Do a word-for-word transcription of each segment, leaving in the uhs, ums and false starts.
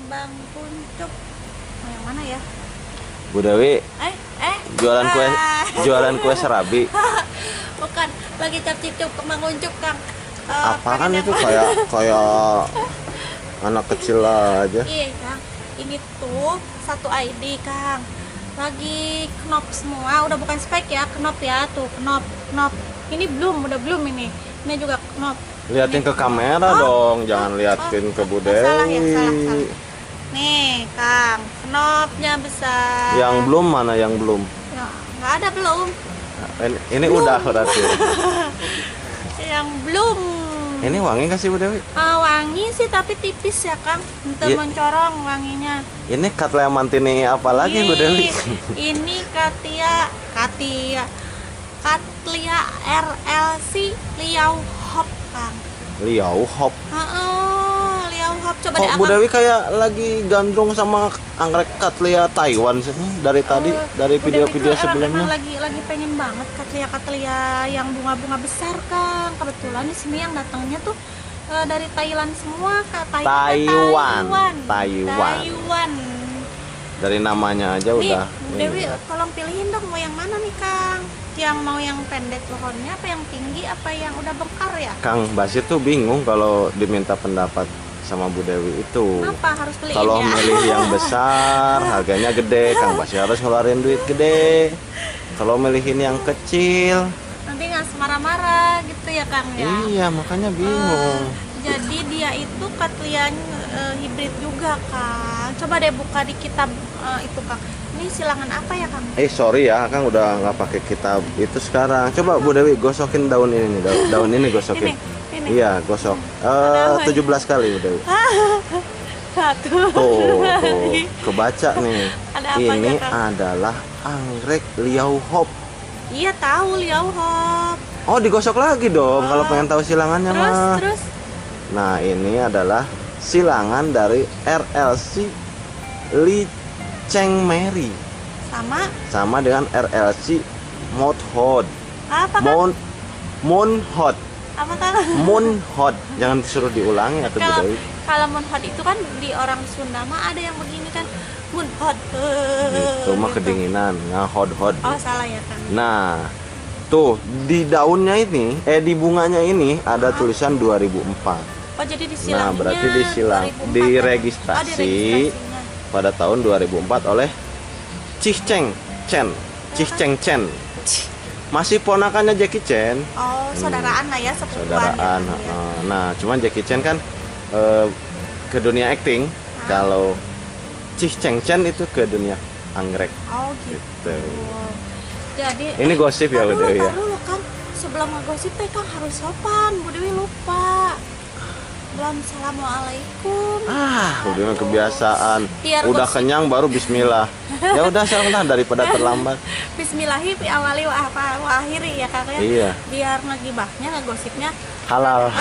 Bang Kuncup. Mau yang mana ya? Bu Dewi, Eh, eh. jualan kue, Ah. jualan kue serabi. Bukan, lagi cap-cip ke Bang Kuncup, Kang. Uh, Apaan pengen itu yang- kayak kayak anak kecil aja. Iya, Kang. Ini tuh satu I D, Kang. Lagi knop semua, udah bukan spek ya, knop ya, tuh knop, knop. Ini belum, udah belum ini. Ini juga knop. Liatin ke kamera Oh, dong, jangan liatin ke Bu oh, salah ya, Dewi. salah, salah. Nih, Kang, knopnya besar. Yang belum mana yang belum? Ya, nggak ada belum. Ini, ini udah berarti. Yang belum. Ini wangi nggak sih Bu Dewi? Ah, wangi sih tapi tipis ya, Kang. Untuk Iya. mencorong wanginya. Ini Katlia Mantini apa lagi Bu Dewi? Ih, Ini Katia, Katia, Katlia R L C Liao Hop, Kang. Liao Hop. Heeh, Liao Hop, coba Kok deh Bu Akang. Dewi kayak lagi gandrung sama anggrek Katlia Taiwan sih dari tadi, Eh, dari udah video-video itu, eh, sebelumnya. Emang lagi lagi pengen banget Katlia Katlia yang bunga-bunga besar, Kang. Kebetulan di sini yang datangnya tuh eh, dari Thailand semua, Kak. Taiwan. Taiwan. Taiwan. Taiwan. Dari namanya aja Nih, udah. Bu Dewi, tolong pilihin dong mau yang mana nih, Kang? Yang mau yang pendek pohonnya apa yang tinggi apa yang udah bengkar ya? Kang Basit tuh bingung kalau diminta pendapat sama Bu Dewi itu. Kenapa harus beliin Kalau ya? milih yang besar, harganya gede, Kang Basit harus ngeluarin duit gede. Kalau milihin yang kecil, Nanti nggak marah-marah gitu ya, Kang ya? iya makanya bingung. Jadi dia itu Katlian eh, hibrid juga, Kang. Coba deh buka di kitab eh, itu, Kang. Ini silangan apa ya, Kang? Eh sorry ya, Kang udah nggak pakai kitab itu sekarang. Coba Bu Dewi gosokin daun ini nih, daun, daun ini gosokin. Ini, ini. Iya, gosok. Eh apa tujuh belas kali Bu Dewi. Satu. Tuh, tuh, kebaca nih. Ada apa Ini aja, Kang? adalah anggrek Liao Hop. Iya, tahu Liao Hop. Oh, digosok lagi dong kalau pengen tahu silangannya Terus, mah. terus. Nah, ini adalah silangan dari R L C Li Cheng Mary Sama sama dengan R L C Mount Hot. apa, Kang? Mount Moon Hot. Apa, Kang? Moon Hot. Jangan disuruh diulangi atau Bu Kalau Dewi. kalau munhot itu kan di orang Sunda mah ada yang begini kan, munhot. Itu mah kedinginan, nah hot hot. Oh, salah ya, Kang. Nah, tuh di daunnya ini, eh di bunganya ini ada tulisan dua ribu empat. Oh, jadi di Nah, silangnya berarti disilang, dua ribu empat ya? diregistrasi Oh, diregistrasinya. pada tahun dua ribu empat oleh Cih Cheng Chen. Cih Cheng Chen. Masih ponakannya Jackie Chan. Oh, saudaraan lah ya, sepupuan Saudaraan. ya, Kang, ya. heeh. Nah, cuman Jackie Chan kan eh, ke dunia acting, kalau Cih Cheng Chen itu ke dunia anggrek. Oh, gitu. Gitu. Jadi Ini gosip ya, tar Bu dulu, Dewi ya? tar dulu, Kang. Sebelum ngegosip teh, Kang, harus sopan. Bu Dewi lupa. Belum assalamualaikum. Ah, udah mah kebiasaan. Biar Udah gosip. kenyang baru bismillah. Ya udah sekarang daripada terlambat. Bismillahi fi awali wa apa wa akhiri ya, Kang ya. Iya. Biar ngegibahnya, ngegosipnya. Halal.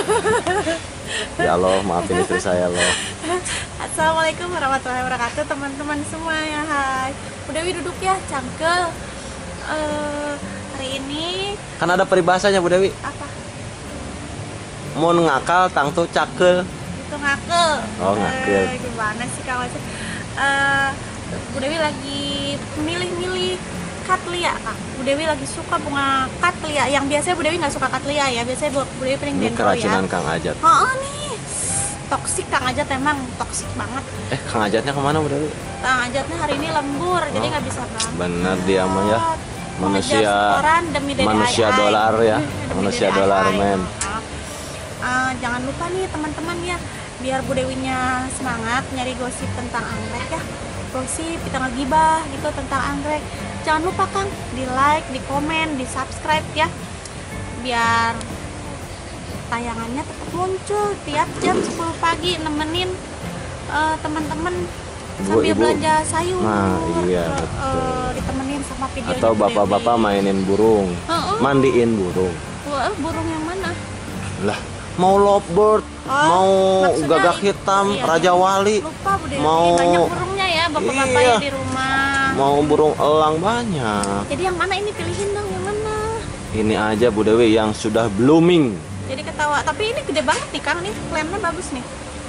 Ya Allah, maafin istri saya loh. Assalamualaikum warahmatullahi wabarakatuh, teman-teman semua ya. Hai. Bu Dewi duduk ya, cangkel. Eh, hari ini Kan ada peribahasanya Bu Dewi. apa? Mau ngakal tangtu cakel. Itu ngakel. Oh, ngakel. Eh, gimana sih kawan? Eh, Bu Dewi lagi milih-milih Katlia, Kang. Bu Dewi lagi suka bunga Katlia. Yang biasanya Bu Dewi nggak suka Katlia ya. Biasanya Bu Bu Dewi paling Ini dendro ya. keracunan Kang Ajat. Oh, nih. Toksik Kang Ajat, emang toksik banget. Eh, Kang Ajatnya kemana Bu Dewi? Kang Ajatnya hari ini lembur, jadi Oh, nggak bisa berangkat. bener dia mah ya. Mengejar Manusia setoran demi D D I I. manusia dolar ya. Demi Manusia D D I I. dolar, men. Ah, jangan lupa nih teman-teman ya, biar Bu Dewinya semangat nyari gosip tentang anggrek ya. Gosip, kita ngegibah gitu tentang anggrek. Jangan lupa, Kang, di like, di komen, di subscribe ya. Biar tayangannya tetap muncul tiap jam sepuluh pagi nemenin eh, teman-teman sambil Ibu-ibu. belanja sayur. Nah, iya, Eh, betul. eh, ditemenin sama video Atau bapak-bapak mainin burung. Heeh. Mandiin burung. Wah, burung yang mana? Lah, mau lovebird, Oh, mau maksudnya gagak itu, hitam, iya, Raja Wali, Lupa Bu Dewi, mau- banyak burungnya ya bapak-bapak Iya. ya di rumah. mau burung elang banyak. Jadi yang mana ini, pilihin dong yang mana. Ini aja Bu Dewi yang sudah blooming. Jadi ketawa, tapi ini gede banget nih, Kang, nih plannya bagus nih.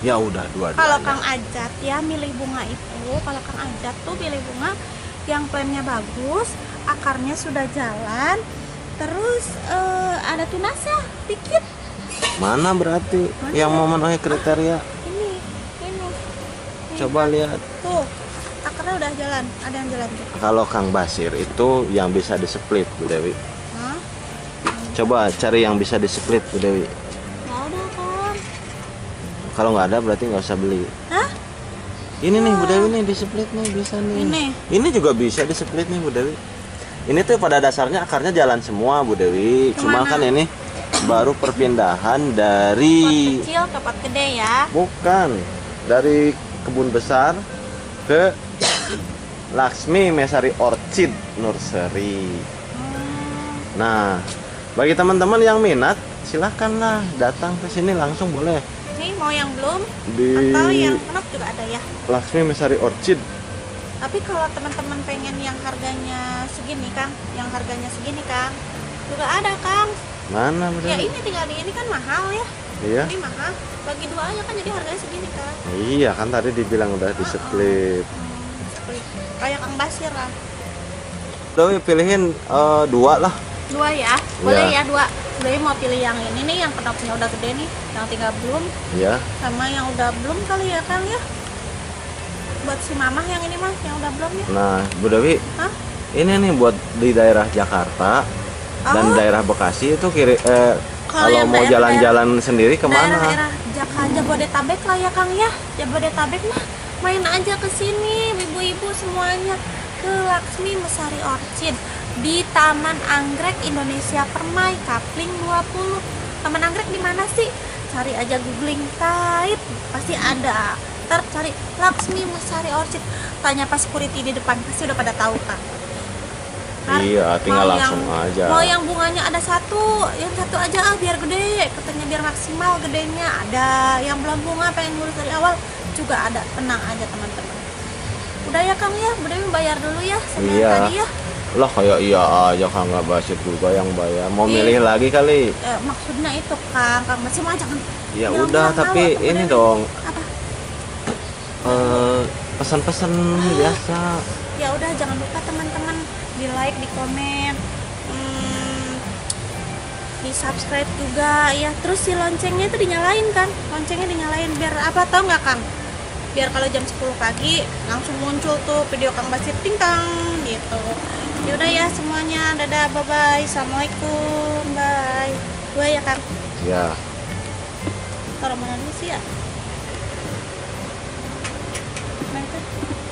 Ya udah dua-duanya. Kalau Kang Ajat ya milih bunga itu, kalau Kang Ajat tuh pilih bunga yang plannya bagus, akarnya sudah jalan, terus eh, ada tunasnya dikit. Mana berarti Mana yang ya? mau memenuhi kriteria? Ini, ini. Ini. Coba lihat. Tuh, akarnya udah jalan, ada yang jalan tuh. Kalau Kang Basir itu yang bisa di-split, Bu Dewi. Hah? Coba cari yang bisa di-split, Bu Dewi. Nggak ada kan? Kalau nggak ada berarti nggak usah beli. Hah? Ini nih Bu Dewi nih di-split nih bisa nih. Ini. Ini juga bisa di-split nih Bu Dewi. Ini tuh pada dasarnya akarnya jalan semua Bu Dewi. Cuma Kemana? kan ini baru perpindahan dari Pot kecil ke pot gede ya. bukan dari kebun besar ke Laksmi Mesari Orchid Nursery. Hmm, Nah, bagi teman-teman yang minat, silahkanlah datang ke sini langsung boleh Nih mau yang belum di atau yang kenop juga ada ya. Laksmi Mesari Orchid. Tapi kalau teman-teman pengen yang harganya segini Kang, yang harganya segini Kang, juga ada Kang. Mana Bu Ya Dewi? ini tinggal di ini kan mahal ya. Iya. Ini mahal. Bagi dua aja kan jadi harganya segini Kang. Iya kan tadi dibilang udah di split. Hmm, split. Kayak Kang Basir lah. Dewi pilihin eh, dua lah. Dua ya, boleh Iya. ya dua. Boleh mau pilih yang ini nih, yang kenopnya udah gede nih, yang tinggal belum, Ya. sama yang udah belum kali ya Kang ya. Buat si mamah yang ini mah, yang udah belum ya. Nah, Bu Dewi, Hah? ini nih buat di daerah Jakarta dan Oh. daerah Bekasi itu kiri eh, Kalau kalau yang mau daerah- jalan-jalan sendiri kemana? Daerah-daerah Jakarta, Jabodetabek lah ya Kang ya. Jabodetabek mah main aja ke sini, ibu-ibu semuanya ke Laksmi Mesari Orchid di Taman Anggrek Indonesia Permai Kapling dua puluh. Taman Anggrek di mana sih? Cari aja googling type, pasti ada. Ntar cari Laksmi Mesari Orchid, tanya pas security di depan pasti udah pada tahu Kang. Ntar Iya, tinggal mau langsung yang, aja. Mau yang bunganya ada satu, yang satu aja ah biar gede, katanya biar maksimal gedenya. Ada yang belum bunga pengen ngurus dari awal juga ada, tenang aja teman-teman. Udah ya Kang ya, udah bayar dulu ya sama yang Iya. tadi ya. Lah kayak iya aja Kang nggak Basir juga yang bayar. Mau Iya. milih lagi kali? Eh, maksudnya itu Kang, Kang masih mah jangan. Ya jangan udah, bilang tapi tahu, ini temen-temen. dong Apa? eh, pesan-pesan biasa. Ya udah jangan lupa teman-teman di like, di komen, hmm, di subscribe juga ya. Terus si loncengnya itu dinyalain kan? Loncengnya dinyalain biar apa tau nggak Kang? Biar kalau jam sepuluh pagi langsung muncul tuh video Kang Basir ting tang gitu. Yaudah ya semuanya, dadah, bye bye, assalamualaikum, bye. Dua ya Kang. Ya. Taruh mana dulu sih ya? Nah, itu.